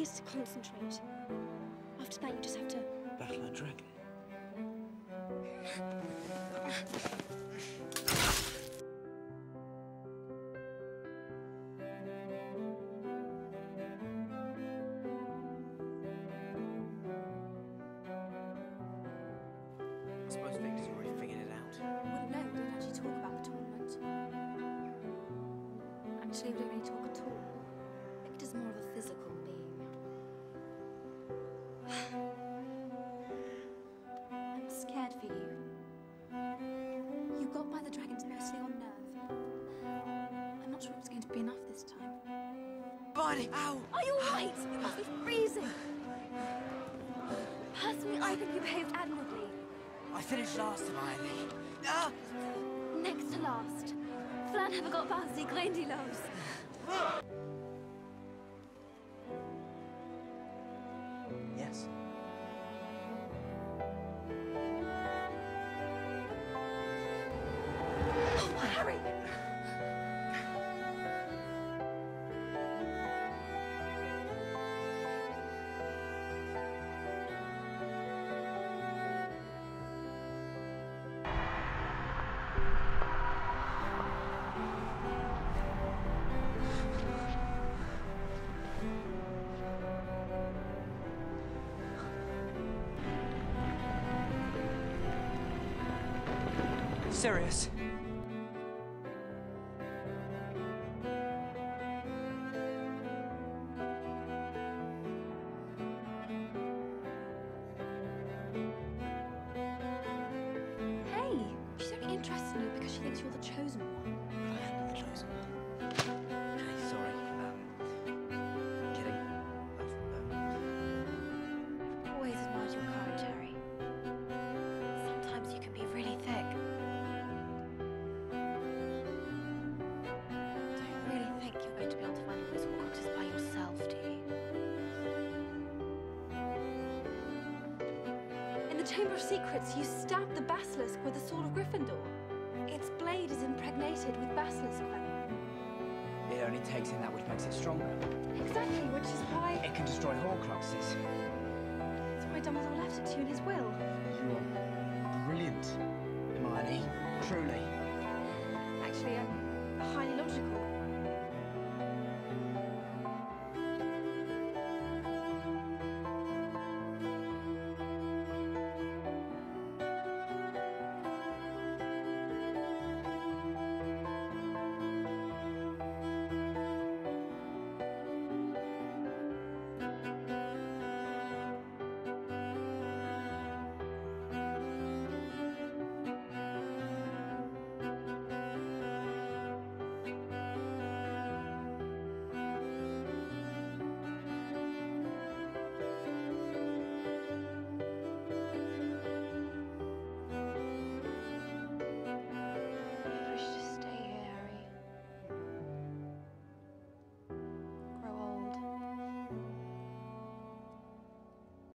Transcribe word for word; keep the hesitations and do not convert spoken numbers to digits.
just to concentrate. After that, you just have to... battle a dragon. I suppose Victor's already figured it out. Well, no, we don't actually talk about the tournament. Actually, we don't really talk at all. Victor's more of a physical being. I'm scared for you. You got by the dragons mostly on nerve. I'm not sure it was going to be enough this time. Barney! Ow! Are you alright? You must be freezing. Personally, I think you behaved admirably. I finished last, Hermione. Ah! Next to last. Flan have got past the Grandilos. Yes. Oh, Harry! Sirius. Hey, she's only interested in you because she thinks you're the chosen one. I am the chosen one. Hey, sorry. Um, kidding. I've always admired your courage, Harry. Sometimes you can be really thick. Don't really think you're going to be able to find all those Horcruxes by yourself, do you? In the Chamber of Secrets, you stabbed the basilisk with the sword of Gryffindor. Its blade is impregnated with basilisk venom. It only takes in that which makes it stronger. Exactly, which is why... It can destroy Horcruxes. That's why Dumbledore left it to you in his will. You're brilliant, Hermione. Truly.